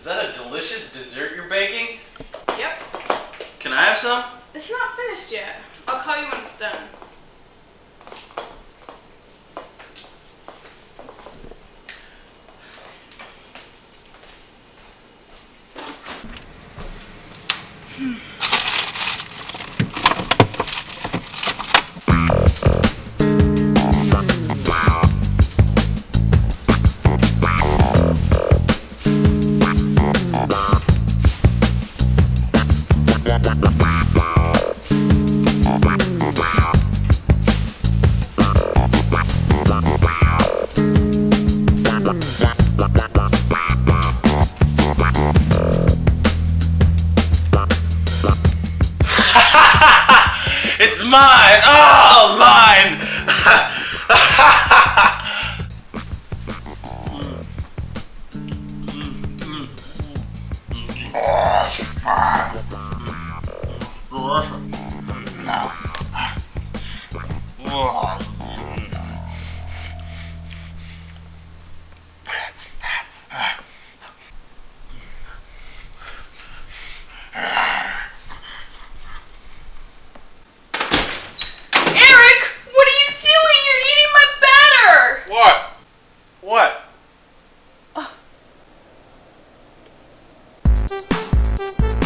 that a delicious dessert you're baking? Yep. Can I have some? It's not finished yet. I'll call you when it's done. It's mine! Oh, mine! What?